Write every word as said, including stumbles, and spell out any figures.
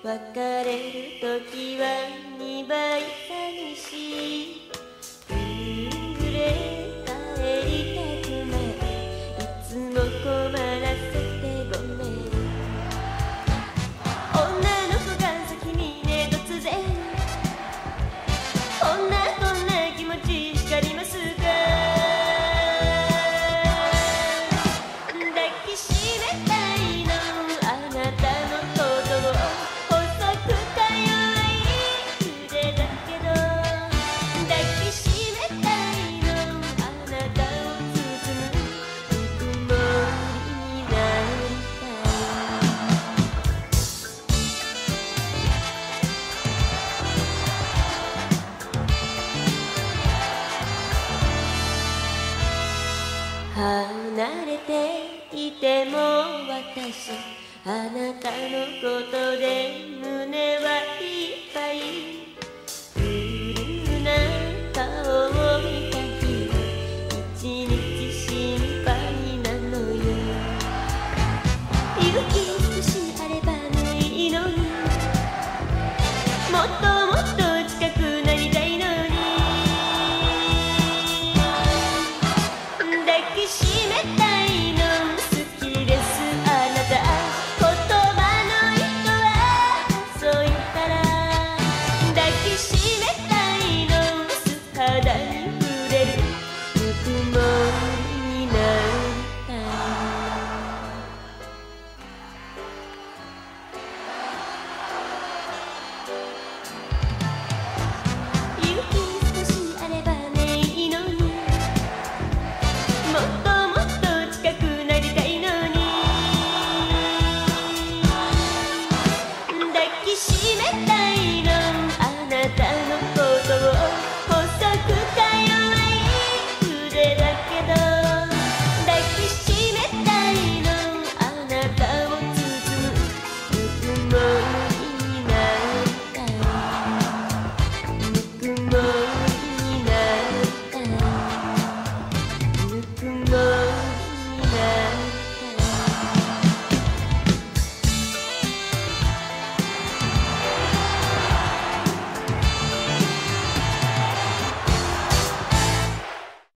別れる時はにばい寂しい。夕暮れ帰りたくない、いつも困らせてごめん。女の子が先にね、突然こんなこんな気持ちわかりますか？抱きしめたいのあなたのことを、細くか弱い腕だけど、抱きしめたいのあなたを包むぬくもりになりたい。離れていても私、あなたのことで胸はいっぱい。